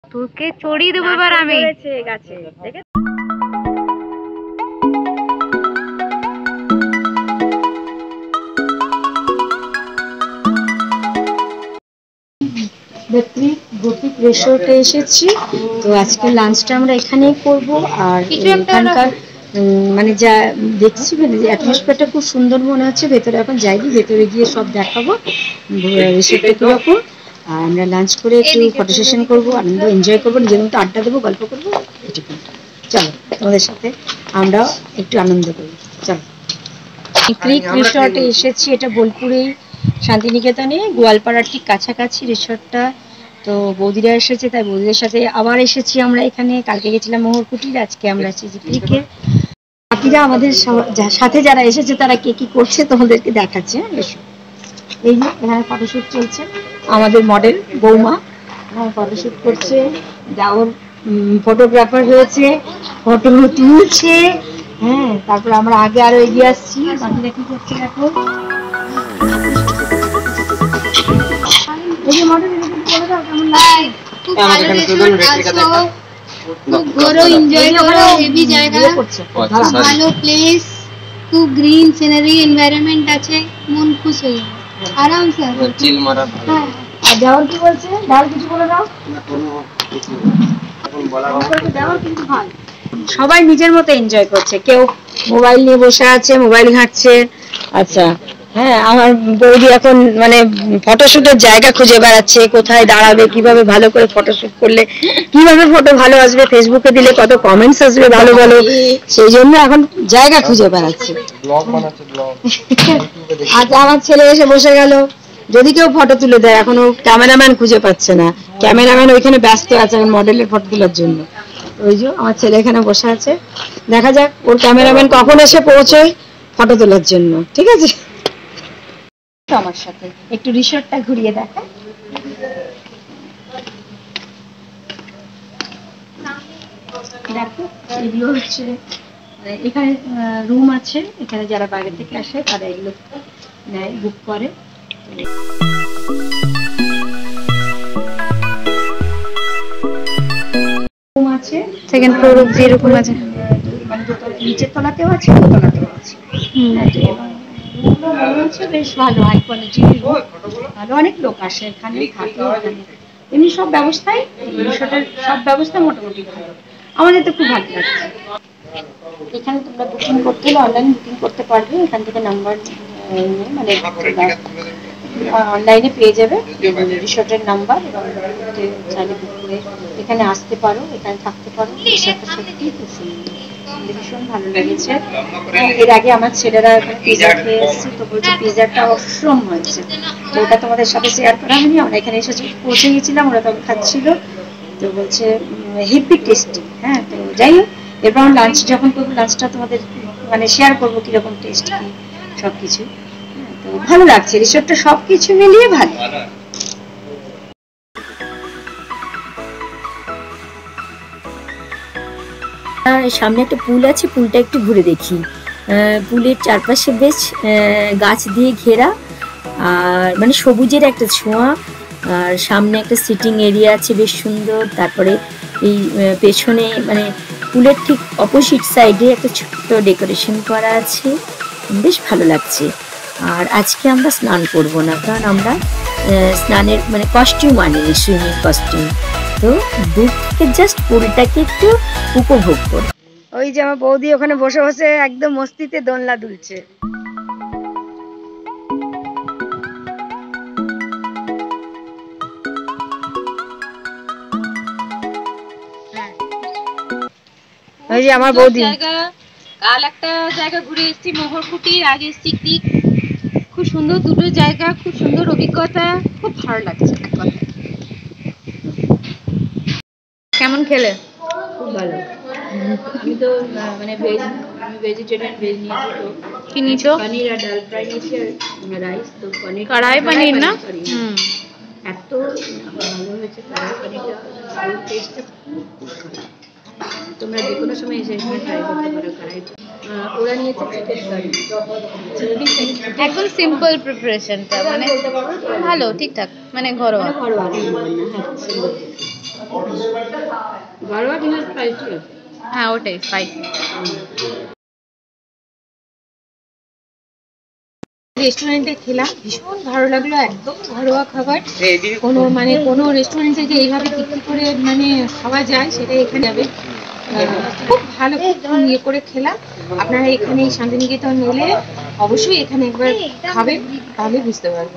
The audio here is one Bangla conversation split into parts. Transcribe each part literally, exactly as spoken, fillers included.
তোকে চড়িয়ে দেবো এবার আমি গাছে। বুটিক রিসোর্টে এসেছি, তো আজকে লাঞ্চটা আমরা এখানেই করব। আর এখানকার মানে যা দেখছি অ্যাটমসফিয়ারটা খুব সুন্দর মনে হচ্ছে। ভেতরে এখন যাইনি, ভেতরে গিয়ে সব দেখাবো রিসোর্টটা কীরকম। আর আমরা লাঞ্চ করে একটু ফটো সেশন করবো, আনন্দ এনজয় করবো, নিজের মতো আড্ডা দেবো, গল্প করবো, এটুকু। চলো তোমাদের সাথে আমরা একটু আনন্দ করি, চলো। ক্রিক রিসর্টে এসেছি, এটা বোলপুরেই শান্তিনিকেতনে, গোয়ালপাড়ার ঠিক কাছাকাছি রিসর্টটা। তো বৌদিরা এসেছে, তাই বৌদিদের সাথে আবার এসেছি আমরা এখানে। কালকে গেছিলাম মোহরকুটির, আজকে আমরা এসেছি ক্রিকে। বাকিরা আমাদের সাথে যারা এসেছে তারা কে কি করছে তোমাদেরকে দেখাচ্ছে। এসো, এই যে এখানে ফটোশ্যুট চলছে, আমাদের মডেল বৌমা এখানে ফটোশ্যুট করছে, যাওর ফটোগ্রাফার হয়েছে, ফটো তুলছে। হ্যাঁ, তারপর আমরা আগে আরো এগিয়ে আসছি। বাকিরা কি করছে দেখো। এই যে মডেল বলে দাও কেমন লাগে। খুব ভালো রেস্টুরেন্ট, খুব ঘোরো, এনজয় করো, হেভি জায়গা, ভালো প্লেস, খুব গ্রিন সিনারি এনवायरमेंट আছে, মন খুশ হয়ে যাবে আরাম সে চিল মারা। হ্যাঁ, আর যাওয়ার কি বলছে, দাও কিছু বলে দাও। এখন বলা হবে দাও কিন্তু ভালো। সবাই নিজের মতো এনজয় করছে, কেউ মোবাইল নিয়ে বসে আছে, মোবাইল ঘাঁটছে। আচ্ছা, হ্যাঁ, আমার বৌদি এখন মানে ফটোশুটের জায়গা খুঁজে বেড়াচ্ছে, কোথায় দাঁড়াবে, কিভাবে ভালো করে ফটোশুট করলে কিভাবে ফটো ভালো আসবে, ফেসবুকে দিলে কত কমেন্টস আসবে ভালো ভালো, সেই জন্য এখন জায়গা খুঁজে বেড়াচ্ছে। আচ্ছা, আমার ছেলে এসে বসে গেল, যদি কেউ ফটো তুলে দেয়, এখন ও ক্যামেরাম্যান খুঁজে পাচ্ছে না, ক্যামেরাম্যান ওইখানে ব্যস্ত আছে মডেলের ফটো তোলার জন্য। ওই যে আমার ছেলে এখানে বসে আছে, দেখা যাক ওর ক্যামেরাম্যান কখন এসে পৌঁছয় ফটো তোলার জন্য। ঠিক আছে, আমার সাথে একটু রিসর্টটা ঘুরিয়ে দেখা। দেখো, এগুলো হচ্ছে এখানে রুম আছে, এখানে যারা বাইরে থেকে আসে তারা এগুলো নেয়, বুক করে। রুম আছে, সেকেন্ড ফ্লোর অবধি এরকম আছে, মানে নিচের তলাতেও আছে, তলাতেও আছে। বেশ ভালো, হাই কোয়ালিটির, ভালো, অনেক লোক আসে এখানে, থাকে এখানে। এমনি সব ব্যবস্থাই, রিসোর্টের সব ব্যবস্থা মোটামুটি ভালো, আমাদের তো খুব ভালো লাগছে। এখানে তোমরা বুকিং করতে হলে অনলাইন বুকিং করতে পারবে, এখান থেকে নাম্বার মানে অনলাইনে পেয়ে যাবে রিসোর্টের নাম্বার, এবং চাইলে বুক করে এখানে আসতে পারো, এখানে থাকতে পারো। রিসোর্টটা সত্যি খুব সুন্দর, ভীষণ ভালো লেগেছে। এর আগে আমার ছেলেরা পিজা খেয়ে এসেছে, তো বলছে পিজাটা অসম হয়েছে, তো ওটা তোমাদের সাথে শেয়ার করা হয়নি। আমরা এখানে এসে পৌঁছে গেছিলাম, ওরা তখন খাচ্ছিল, তো বলছে হেভি টেস্টি। হ্যাঁ, তো যাই হোক, এরপর লাঞ্চ যখন করবো, লাঞ্চটা তোমাদের মানে শেয়ার করবো কিরকম টেস্ট কি সব কিছু। তো ভালো লাগছে, রিসোর্টটা সব কিছু মিলিয়ে ভালো। সামনে একটা পুল আছে, পুলটা একটু ঘুরে দেখি। পুলের চারপাশে বেশ গাছ দিয়ে ঘেরা, আর মানে সবুজের একটা ছোঁয়া, আর সামনে একটা সিটিং এরিয়া আছে বেশ সুন্দর। তারপরে এই পেছনে মানে পুলের ঠিক অপোজিট সাইডে একটা ছোট্ট ডেকোরেশন করা আছে, বেশ ভালো লাগছে। আর আজকে আমরা স্নান করব না, কারণ আমরা স্নানের মানে কস্টিউম আনিনি, সুইমিং কস্টিউম, তো দূর থেকে জাস্ট পুলটাকে একটু উপভোগ করব। ওই যে আমার বৌদি ওখানে বসে বসে একদম মস্তিতে দোলনা দুলছে। ওই যে আমার বৌদি। কাল একটা জায়গা ঘুরে এসেছি মোহরকুটির, আগে এসেছি ক্রিক, খুব সুন্দর দুটো জায়গা, খুব সুন্দর অভিজ্ঞতা, খুব ভালো লাগছে। কেমন খেলে? খুব ভালো। আমি তো মানে ভেজ, আমি ভেজিটেরিয়ান, ভেজ নিয়েছি। তো কি নিছো? পনির আর ডাল ফ্রাই নিয়েছি, আর রাইস। তো পনির কড়াই পনির না, হুম, এত ভালো হয়েছে কড়াই পনিরটা, টেস্টটা খুব ভালো। তোমরা যে কোনো সময় এসে এখানে ট্রাই করতে পারো কড়াই। ওরা নিয়েছে চিকেন কারি, একদম সিম্পল প্রিপারেশনটা, মানে ভালো, ঠিকঠাক, মানে ঘরোয়া। ঘরোয়া, হ্যাঁ, ঘরোয়া জিনিস স্পাইসি আছে। হ্যাঁ ওটাই স্পাইসি। রেস্টুরেন্টে খেলাম, ভীষণ ভালো লাগলো, একদম ঘরোয়া খাবার। কোনো মানে কোনো রেস্টুরেন্টে যে এইভাবে তৃপ্তি করে মানে খাওয়া যায় সেটা এখানে যাবে। খুব ভালো, খুব ইয়ে করে খেলাম। আপনারা এখানে এই শান্তিনিকেতন এলে অবশ্যই এখানে একবার খাবেন, তাহলে বুঝতে পারবেন।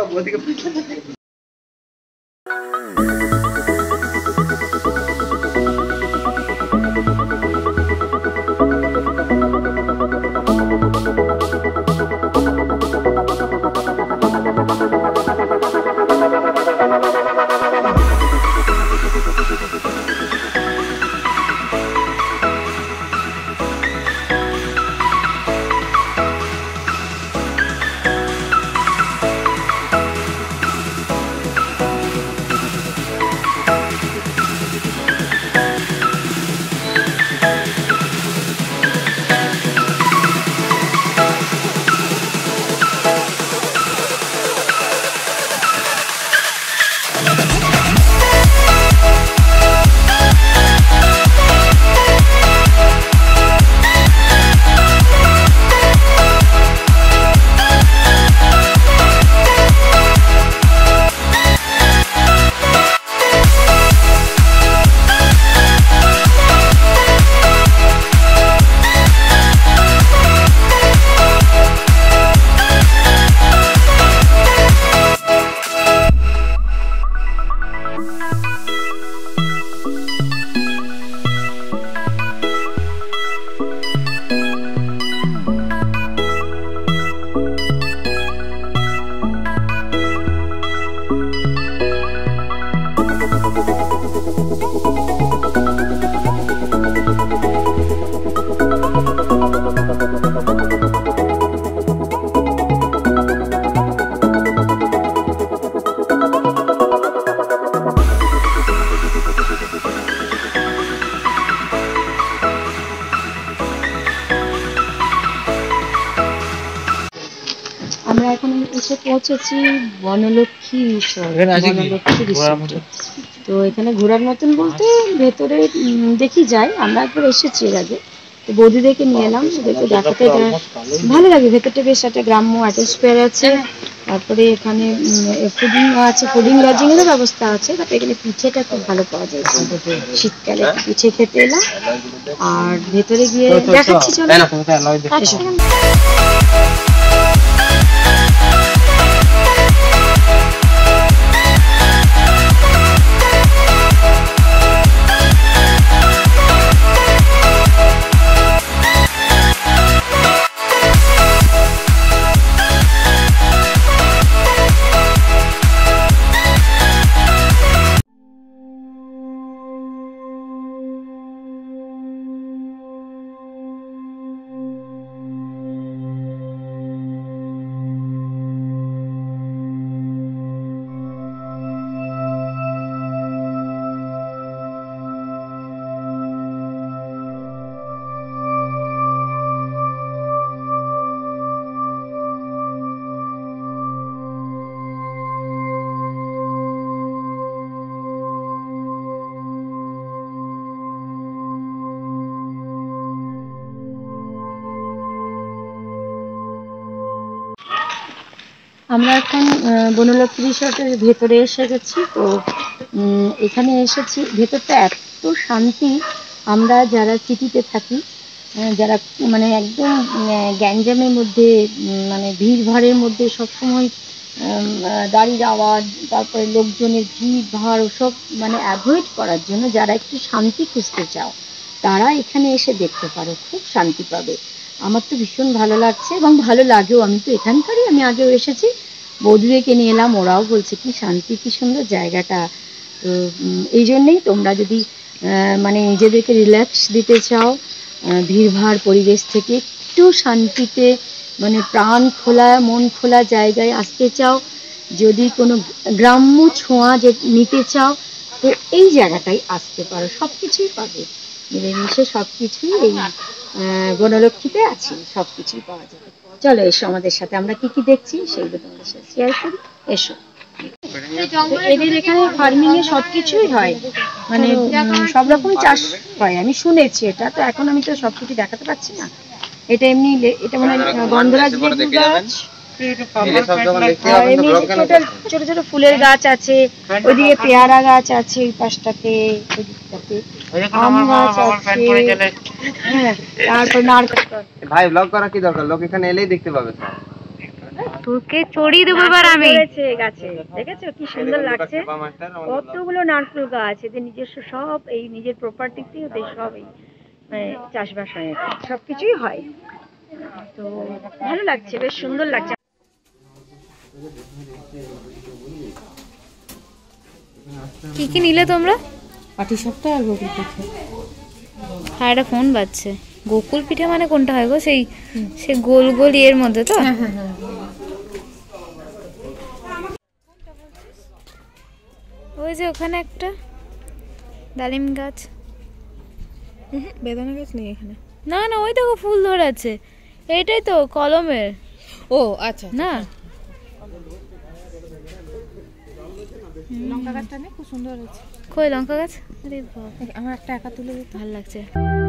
আমরা এখন এসে পৌঁছেছি বনলক্ষ্মী রিসর্ট, বনলক্ষ্মী রিসর্টে। তো এখানে ঘোরার মতন বলতে ভেতরে উম, দেখি যাই, আমরা একবার এসেছি এর আগে, তো বৌদিদেরকে নিয়ে এলাম, ওদেরকে দেখাতে যা- ভালো লাগে। ভেতরটা বেশ একটা গ্রাম্য অ্যাটমসফিয়ার আছে। তারপরে এখানে ফুডিং আছে, ফুডিং লজিং এরও ব্যবস্থা আছে। তারপরে এখানে পিঠেটা খুব ভালো পাওয়া যায়, শীতকালে একটু পিঠে খেতে এলাম। আর ভেতরে গিয়ে দেখাচ্ছি, চলো। এসো। আমরা এখন আহ, বনলক্ষ্মী রিসর্টের ভেতরে এসে গেছি। তো উম, এখানে এসেছি, ভেতরটা এত শান্তি। আমরা যারা সিটিতে থাকি, আহ, যারা মানে একদম আহ, গ্যাঞ্জামের মধ্যে, উম, মানে ভিড় ভাড়ের মধ্যে সবসময় উম, আহ, গাড়ির আওয়াজ, তারপরে লোকজনের ভিড় ভাড় ওসব মানে অ্যাভয়েড করার জন্য যারা একটু শান্তি খুঁজতে চাও, তারা এখানে এসে দেখতে পারো, খুব শান্তি পাবে। আমার তো ভীষণ ভালো লাগছে এবং ভালো লাগেও। আমি তো এখানকারই, আমি আগেও এসেছি, বৌদিদেরকে নিয়ে এলাম, ওরাও বলছে কি শান্তি, কি সুন্দর জায়গাটা। তো উম, এই জন্যেই তোমরা যদি আহ, মানে নিজেদেরকে রিল্যাক্স দিতে চাও, আহ, ভিড়ভাড় পরিবেশ থেকে একটু শান্তিতে, মানে প্রাণ খোলা, মন খোলা জায়গায় আসতে চাও, যদি কোনো গ্রাম্য ছোঁয়া যে নিতে চাও, তো এই জায়গাটাই আসতে পারো, সব কিছুই পাবে, মিলেমিশে সব কিছুই এই আহ, বনলক্ষ্মীতে আছে, সব কিছুই পাওয়া যাবে। চলো এসো আমাদের সাথে, আমরা কি কি দেখছি সেইগুলো তোমাদের সাথে শেয়ার করি, এসো। তো এদের এখানে ফার্মিং এ সবকিছুই হয়, মানে উম, সব রকম চাষ হয়। আমি শুনেছি এটা, তো এখন আমি তো সবকিছু দেখাতে পারছি না। এটা এমনি লে- এটা মানে গন্ধরাজ লেবু গাছ, আর এমনি টোটাল ছোট ছোট ফুলের গাছ আছে, ওইদিকে পেয়ারা গাছ আছে, ওই পাশটাতে, ওই দিকটাতে আম গাছ আছে, হ্যাঁ, তারপর নারকেল গাছ। ভাই ব্লগ করা কি দরকার, লোক এখানে এলেই দেখতে পাবে সব। তোকে চড়িয়ে দেবো এবার আমি। ধরেছে গাছে, দেখেছো কি সুন্দর লাগছে, কতগুলো নারকেল গাছ, এদের নিজস্ব সব, এই নিজের প্রপার্টিতেই ওদের সব এই মানে চাষবাস হয়, সবকিছুই হয়। তো ভালো লাগছে, বেশ সুন্দর লাগছে। কি কি নিলে তোমরা? পাটিসাপটা আর গোকুল পিঠে। হ্যাঁ, একটা ফোন বাজছে। গোকুল পিঠে মানে কোনটা হয় গো? সেই সে গোল গোল এর মধ্যে তো? ওই যে ওখানে একটা ডালিম গাছ। বেদানা গাছ নেই এখানে। না না, ওই দেখো ফুল ধরেছে, এইটাই তো কলমের ও আচ্ছা, না? লঙ্কা গাছটা নেই, খুব সুন্দর হয়েছে। কই লঙ্কা গাছ? আরে বাবা, আমার একটা একা তুলে দিতে ভালো লাগছে।